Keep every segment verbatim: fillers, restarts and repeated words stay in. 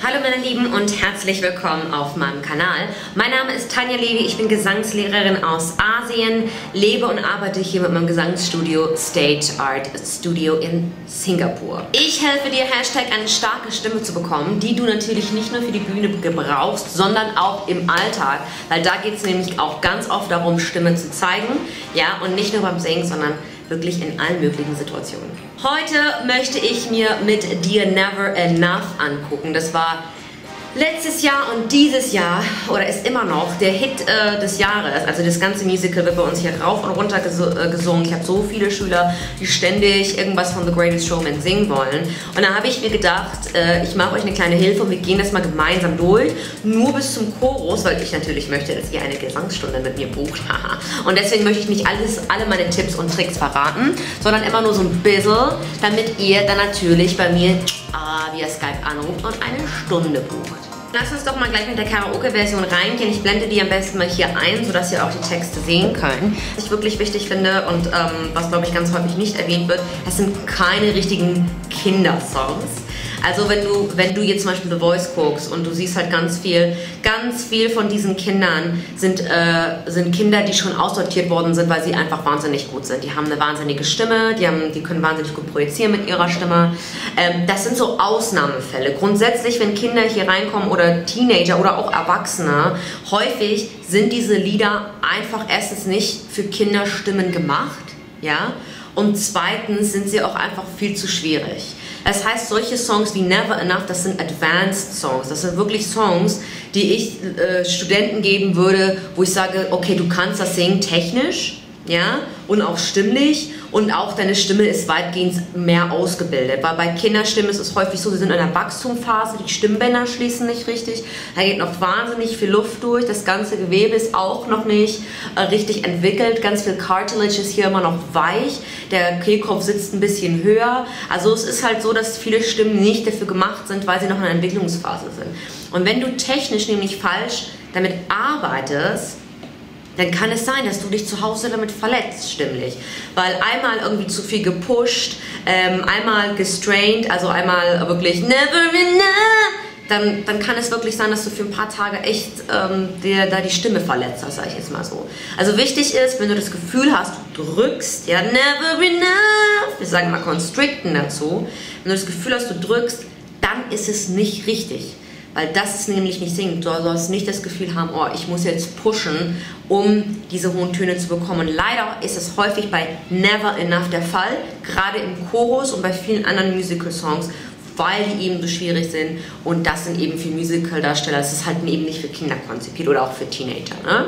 Hallo meine Lieben und herzlich willkommen auf meinem Kanal. Mein Name ist Tanja Levi, ich bin Gesangslehrerin aus Asien, lebe und arbeite hier mit meinem Gesangsstudio Stage Art Studio in Singapur. Ich helfe dir, Hashtag eine starke Stimme zu bekommen, die du natürlich nicht nur für die Bühne gebrauchst, sondern auch im Alltag, weil da geht es nämlich auch ganz oft darum, Stimme zu zeigen, ja, und nicht nur beim Singen, sondern wirklich in allen möglichen Situationen. Heute möchte ich mir mit dir Never Enough angucken. Das war letztes Jahr und dieses Jahr, oder ist immer noch, der Hit äh, des Jahres. Also das ganze Musical wird bei uns hier rauf und runter ges äh, gesungen. Ich habe so viele Schüler, die ständig irgendwas von The Greatest Showman singen wollen. Und da habe ich mir gedacht, äh, ich mache euch eine kleine Hilfe und wir gehen das mal gemeinsam durch. Nur bis zum Chorus, weil ich natürlich möchte, dass ihr eine Gesangsstunde mit mir bucht. Und deswegen möchte ich nicht alles, alle meine Tipps und Tricks verraten, sondern immer nur so ein bisschen, damit ihr dann natürlich bei mir äh, via Skype anruft und eine Stunde bucht. Lass uns doch mal gleich mit der Karaoke-Version reingehen. Ich blende die am besten mal hier ein, sodass ihr auch die Texte sehen könnt. Was ich wirklich wichtig finde und ähm, was, glaube ich, ganz häufig nicht erwähnt wird, das sind keine richtigen Kindersongs. Also wenn du, wenn du jetzt zum Beispiel The Voice guckst und du siehst halt ganz viel, ganz viel von diesen Kindern sind, äh, sind Kinder, die schon aussortiert worden sind, weil sie einfach wahnsinnig gut sind. Die haben eine wahnsinnige Stimme, die, haben, die können wahnsinnig gut projizieren mit ihrer Stimme. Ähm, das sind so Ausnahmefälle. Grundsätzlich, wenn Kinder hier reinkommen oder Teenager oder auch Erwachsene, häufig sind diese Lieder einfach erstens nicht für Kinderstimmen gemacht, ja, und zweitens sind sie auch einfach viel zu schwierig. Das heißt, solche Songs wie Never Enough, das sind Advanced Songs. Das sind wirklich Songs, die ich äh, Studenten geben würde, wo ich sage, okay, du kannst das singen technisch, ja, und auch stimmlich und auch deine Stimme ist weitgehend mehr ausgebildet. Weil bei Kinderstimmen ist es häufig so, sie sind in einer Wachstumsphase, die Stimmbänder schließen nicht richtig, da geht noch wahnsinnig viel Luft durch, das ganze Gewebe ist auch noch nicht äh, richtig entwickelt, ganz viel Cartilage ist hier immer noch weich, der Kehlkopf sitzt ein bisschen höher, also es ist halt so, dass viele Stimmen nicht dafür gemacht sind, weil sie noch in einer Entwicklungsphase sind. Und wenn du technisch nämlich falsch damit arbeitest, dann kann es sein, dass du dich zu Hause damit verletzt, stimmlich. Weil einmal irgendwie zu viel gepusht, ähm, einmal gestrained, also einmal wirklich never enough, dann, dann kann es wirklich sein, dass du für ein paar Tage echt ähm, dir da die Stimme verletzt hast, sag ich jetzt mal so. Also wichtig ist, wenn du das Gefühl hast, du drückst, ja, never enough, wir sagen mal constricten dazu, wenn du das Gefühl hast, du drückst, dann ist es nicht richtig. Weil das ist nämlich nicht singen. Du sollst nicht das Gefühl haben, oh, ich muss jetzt pushen, um diese hohen Töne zu bekommen. Und leider ist es häufig bei Never Enough der Fall, gerade im Chorus und bei vielen anderen Musical-Songs, weil die eben so schwierig sind. Und das sind eben für Musical-Darsteller, das ist halt eben nicht für Kinder konzipiert oder auch für Teenager. Ne?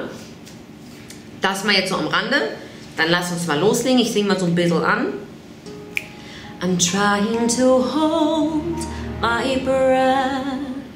Das mal jetzt so am Rande. Dann lass uns mal loslegen. Ich singe mal so ein bisschen an. I'm trying to hold my breath.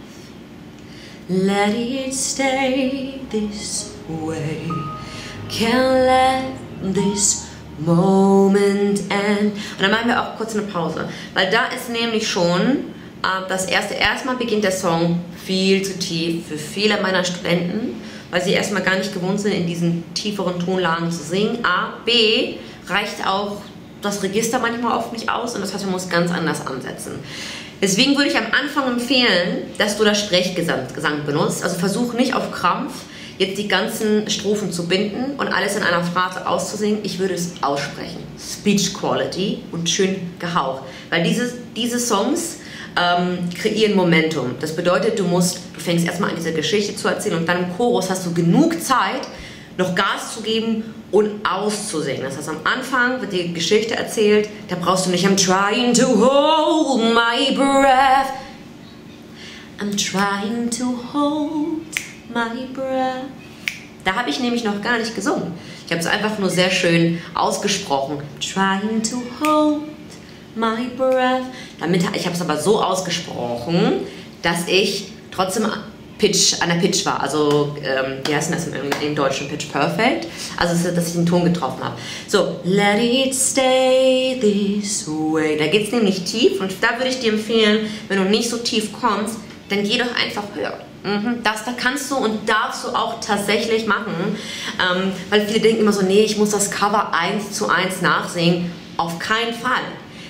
Let it stay this way. Can't let this moment end. Und dann machen wir auch kurz eine Pause. Weil da ist nämlich schon äh, das erste, erstmal beginnt der Song viel zu tief für viele meiner Studenten, weil sie erstmal gar nicht gewohnt sind, in diesen tieferen Tonlagen zu singen. A. B. Reicht auch das Register manchmal oft nicht aus und das heißt, man muss ganz anders ansetzen. Deswegen würde ich am Anfang empfehlen, dass du das Sprechgesang benutzt. Also versuch nicht auf Krampf jetzt die ganzen Strophen zu binden und alles in einer Phrase auszusingen. Ich würde es aussprechen. Speech Quality und schön gehaucht. Weil diese, diese Songs ähm, kreieren Momentum. Das bedeutet, du musst, du fängst erstmal an, diese Geschichte zu erzählen und dann im Chorus hast du genug Zeit, noch Gas zu geben und auszusingen. Das heißt, am Anfang wird die Geschichte erzählt, da brauchst du nicht I'm trying to hold my breath. I'm trying to hold my breath. Da habe ich nämlich noch gar nicht gesungen. Ich habe es einfach nur sehr schön ausgesprochen. Trying to hold my breath. Damit, ich habe es aber so ausgesprochen, dass ich trotzdem Pitch, an der Pitch war, also ähm, wie heißt das im, im deutschen Pitch Perfect, also dass ich den Ton getroffen habe. So, let it stay this way, da geht es nämlich tief und da würde ich dir empfehlen, wenn du nicht so tief kommst, dann geh doch einfach höher. Mhm, das da kannst du und darfst du auch tatsächlich machen, ähm, weil viele denken immer so, nee, ich muss das Cover eins zu eins nachsingen, auf keinen Fall.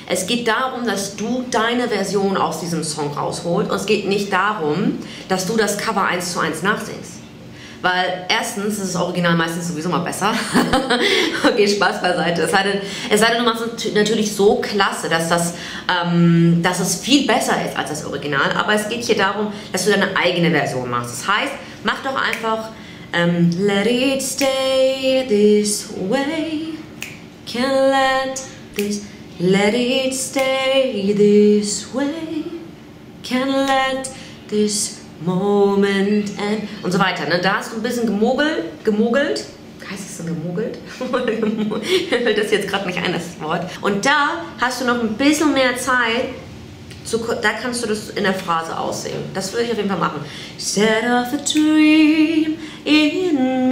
Es geht darum, dass du deine Version aus diesem Song rausholst und es geht nicht darum, dass du das Cover eins zu eins nachsingst. Weil erstens ist das Original meistens sowieso mal besser. Okay, Spaß beiseite. Es sei denn, es sei denn, du machst es natürlich so klasse, dass, das, ähm, dass es viel besser ist als das Original. Aber es geht hier darum, dass du deine eigene Version machst. Das heißt, mach doch einfach ähm, Let it stay this way. Can't let this, let it stay this way. Can't let this Moment and und so weiter. Ne? Da hast du ein bisschen gemogelt, gemogelt. Heißt es denn gemogelt? Mir fällt das jetzt gerade nicht ein, das Wort. Und da hast du noch ein bisschen mehr Zeit, zu, da kannst du das in der Phrase aussingen. Das würde ich auf jeden Fall machen. Set off a dream in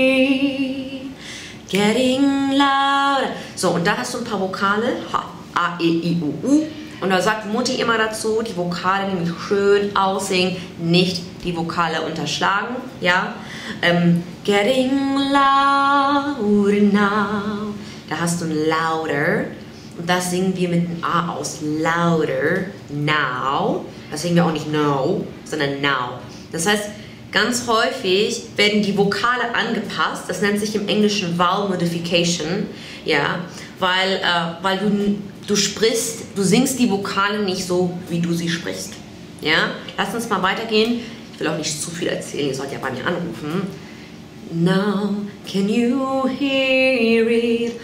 me, getting louder. So, und da hast du ein paar Vokale. H, A, E, I, U, U. Und da sagt Mutti immer dazu, die Vokale nämlich schön aussingen, nicht die Vokale unterschlagen, ja. Ähm, getting louder now. Da hast du ein louder und das singen wir mit einem A aus. Louder now. Das singen wir auch nicht no, sondern now. Das heißt, ganz häufig werden die Vokale angepasst. Das nennt sich im Englischen Vowel Modification, ja, weil, äh, weil du Du sprichst, du singst die Vokale nicht so, wie du sie sprichst. Ja? Lass uns mal weitergehen. Ich will auch nicht zu viel erzählen, ihr sollt ja bei mir anrufen. Now can you hear it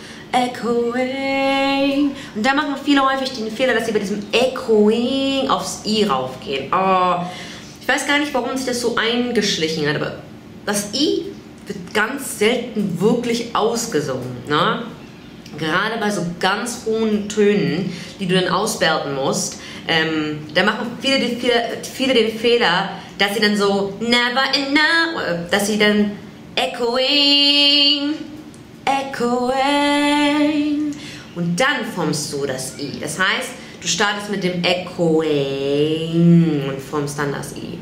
echoing? Und da machen viele häufig den Fehler, dass sie bei diesem echoing aufs I raufgehen. Oh, ich weiß gar nicht, warum sich das so eingeschlichen hat, aber das I wird ganz selten wirklich ausgesungen. Ne? Gerade bei so ganz hohen Tönen, die du dann auswerten musst, ähm, da machen viele, viele, viele den Fehler, dass sie dann so never enough, dass sie dann echoing, echoing und dann formst du das I. Das heißt, du startest mit dem echoing und formst dann das I.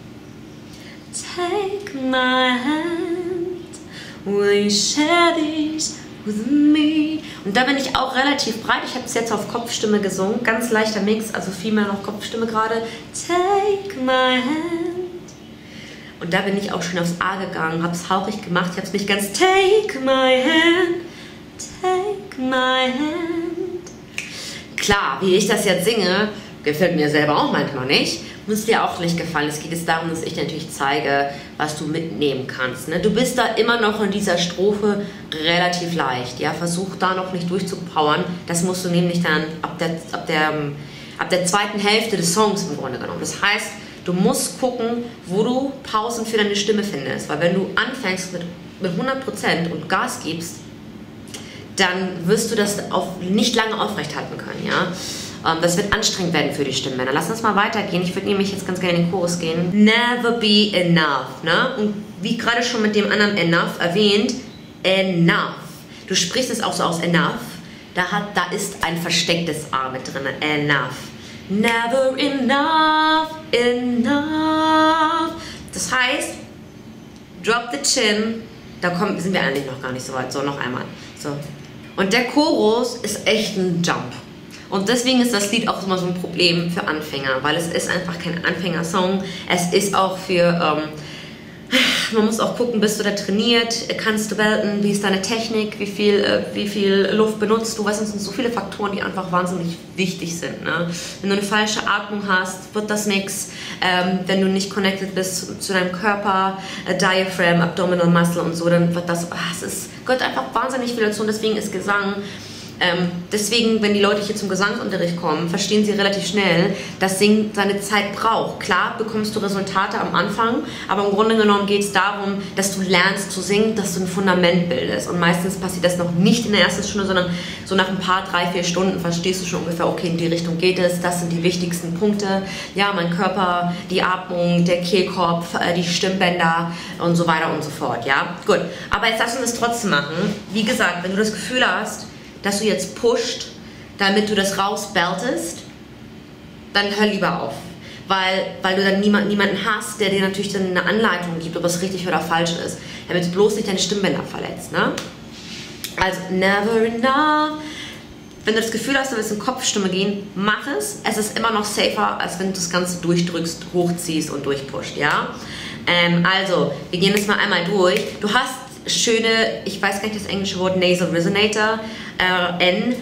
Take my hand, will you share this with me? Und da bin ich auch relativ breit. Ich habe es jetzt auf Kopfstimme gesungen. Ganz leichter Mix, also viel mehr noch Kopfstimme gerade. Take my hand. Und da bin ich auch schon aufs A gegangen, habe es hauchig gemacht. Ich habe es nicht ganz. Take my hand, take my hand. Klar, wie ich das jetzt singe, gefällt mir selber auch manchmal nicht. Muss dir auch nicht gefallen. Es geht jetzt darum, dass ich dir natürlich zeige, was du mitnehmen kannst. Ne? Du bist da immer noch in dieser Strophe relativ leicht. Ja? Versuch da noch nicht durchzupowern. Das musst du nämlich dann ab der, ab, der, ab der zweiten Hälfte des Songs im Grunde genommen. Das heißt, du musst gucken, wo du Pausen für deine Stimme findest. Weil wenn du anfängst mit, mit hundert Prozent und Gas gibst, dann wirst du das auf, nicht lange aufrechthalten können. Ja? Das wird anstrengend werden für die Stimmbänder. Lass uns mal weitergehen. Ich würde nämlich jetzt ganz gerne in den Chorus gehen. Never be enough. Ne? Und wie gerade schon mit dem anderen enough erwähnt, enough. Du sprichst es auch so aus enough. Da, hat, da ist ein verstecktes A mit drin. Enough. Never enough, enough. Das heißt, drop the chin. Da kommen, sind wir eigentlich noch gar nicht so weit. So, noch einmal. So. Und der Chorus ist echt ein Jump. Und deswegen ist das Lied auch immer so ein Problem für Anfänger, weil es ist einfach kein Anfängersong. Es ist auch für, ähm, man muss auch gucken, bist du da trainiert, kannst du belten, wie ist deine Technik, wie viel, äh, wie viel Luft benutzt du, weißt du, es sind so viele Faktoren, die einfach wahnsinnig wichtig sind. Ne? Wenn du eine falsche Atmung hast, wird das nichts. Ähm, wenn du nicht connected bist zu, zu deinem Körper, äh, Diaphragm, Abdominal Muscle und so, dann wird das, ach, es ist, gehört einfach wahnsinnig viel dazu und deswegen ist Gesang. Ähm, deswegen, wenn die Leute hier zum Gesangsunterricht kommen, verstehen sie relativ schnell, dass Singen seine Zeit braucht. Klar bekommst du Resultate am Anfang, aber im Grunde genommen geht es darum, dass du lernst zu singen, dass du ein Fundament bildest. Und meistens passiert das noch nicht in der ersten Stunde, sondern so nach ein paar, drei, vier Stunden verstehst du schon ungefähr, okay, in die Richtung geht es, das sind die wichtigsten Punkte. Ja, mein Körper, die Atmung, der Kehlkopf, äh, die Stimmbänder und so weiter und so fort. Ja, gut. Aber jetzt lass uns das trotzdem machen. Wie gesagt, wenn du das Gefühl hast, dass du jetzt pusht, damit du das rausbeltest, dann hör lieber auf. Weil, weil du dann niemand, niemanden hast, der dir natürlich dann eine Anleitung gibt, ob es richtig oder falsch ist. Damit du bloß nicht deine Stimmbänder verletzt. Ne? Also, never enough, Wenn du das Gefühl hast, du willst in Kopfstimme gehen, mach es. Es ist immer noch safer, als wenn du das Ganze durchdrückst, hochziehst und durchpusht, ja? Ähm, also, wir gehen das mal einmal durch. Du hast schöne, ich weiß gar nicht das englische Wort, Nasal Resonator, äh, N.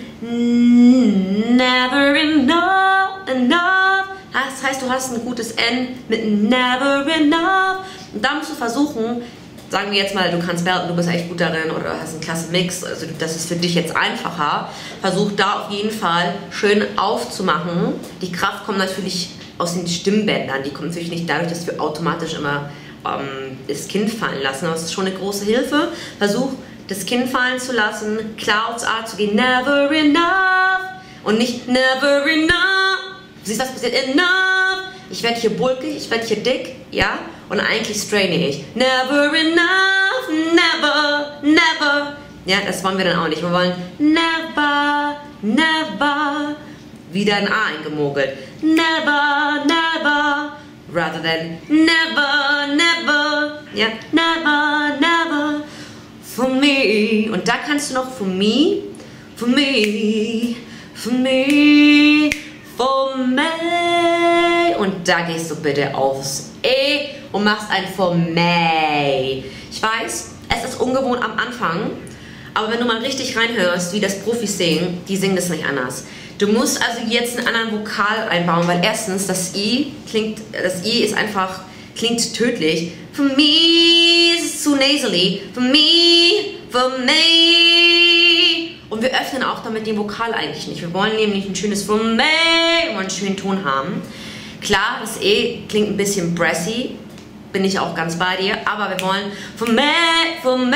Never enough, enough. Das heißt, du hast ein gutes N mit never enough. Und da musst du versuchen, sagen wir jetzt mal, du kannst belten, du bist echt gut darin oder hast einen klasse Mix, also das ist für dich jetzt einfacher. Versuch da auf jeden Fall schön aufzumachen. Die Kraft kommt natürlich aus den Stimmbändern, die kommt natürlich nicht dadurch, dass wir automatisch immer ähm, das Kinn fallen lassen, aber es ist schon eine große Hilfe. Versuch, das Kinn fallen zu lassen, klar aufs A zu gehen, never enough und nicht never enough. Du siehst, was passiert? Enough. Ich werde hier bulkig, ich werde hier dick, ja, und eigentlich straine ich. Never enough, never, never. Ja, das wollen wir dann auch nicht. Wir wollen never, never. Wieder ein A eingemogelt. Never, never. Rather than never, never. Ja, never, never. For me. Und da kannst du noch for me, for me, for me, for me. Und da gehst du bitte aufs E und machst ein for me. Ich weiß, es ist ungewohnt am Anfang, aber wenn du mal richtig reinhörst, wie das Profis singen, die singen das nicht anders. Du musst also jetzt einen anderen Vokal einbauen, weil erstens das I klingt, das I ist einfach, klingt tödlich. For me ist es zu nasally. For me, for me. Und wir öffnen auch damit den Vokal eigentlich nicht. Wir wollen nämlich ein schönes for me und einen schönen Ton haben. Klar, das E klingt ein bisschen brassy, bin ich auch ganz bei dir, aber wir wollen for me, for me.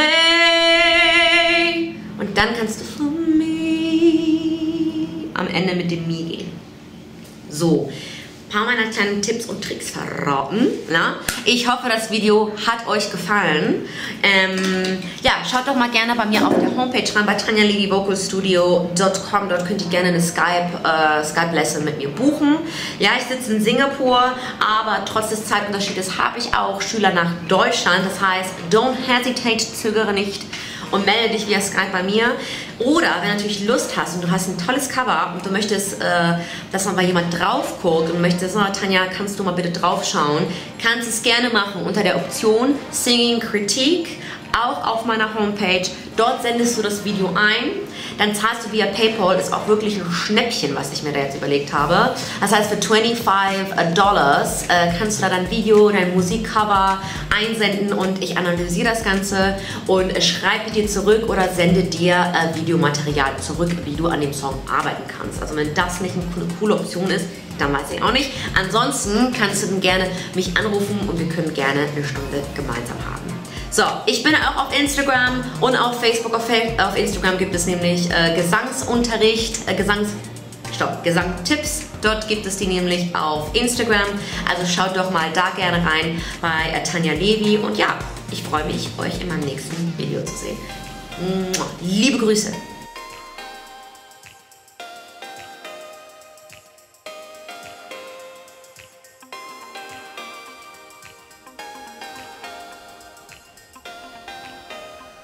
Und dann kannst du for me am Ende mit dem Mi gehen. So, ein paar meiner kleinen Tipps und Tricks verraten. Na? Ich hoffe, das Video hat euch gefallen. Ähm, ja, schaut doch mal gerne bei mir auf der Homepage rein, bei tanja levy vocal studio dot com. Dort könnt ihr gerne eine Skype, äh, Skype-Lesson mit mir buchen. Ja, ich sitze in Singapur, aber trotz des Zeitunterschiedes habe ich auch Schüler nach Deutschland. Das heißt, don't hesitate, zögere nicht und melde dich via Skype bei mir. Oder wenn du natürlich Lust hast und du hast ein tolles Cover und du möchtest, äh, dass man bei jemand drauf guckt und möchtest, oh, Tanja, kannst du mal bitte drauf schauen, kannst es gerne machen unter der Option Singing Critique, auch auf meiner Homepage. Dort sendest du das Video ein, dann zahlst du via PayPal, ist auch wirklich ein Schnäppchen, was ich mir da jetzt überlegt habe. Das heißt, für fünfundzwanzig Dollars äh, kannst du da dein Video, dein Musikcover einsenden und ich analysiere das Ganze und äh, schreibe dir zurück oder sende dir äh, Videomaterial zurück, wie du an dem Song arbeiten kannst. Also wenn das nicht eine coole, coole Option ist, dann weiß ich auch nicht. Ansonsten kannst du dann gerne mich anrufen und wir können gerne eine Stunde gemeinsam haben. So, ich bin auch auf Instagram und auf Facebook. Auf, auf Instagram gibt es nämlich äh, Gesangsunterricht, äh, Gesangs... Stopp, Gesangtipps. Dort gibt es die nämlich auf Instagram. Also schaut doch mal da gerne rein bei äh, Tanja Levy. Und ja, ich freue mich, euch in meinem nächsten Video zu sehen. Liebe Grüße.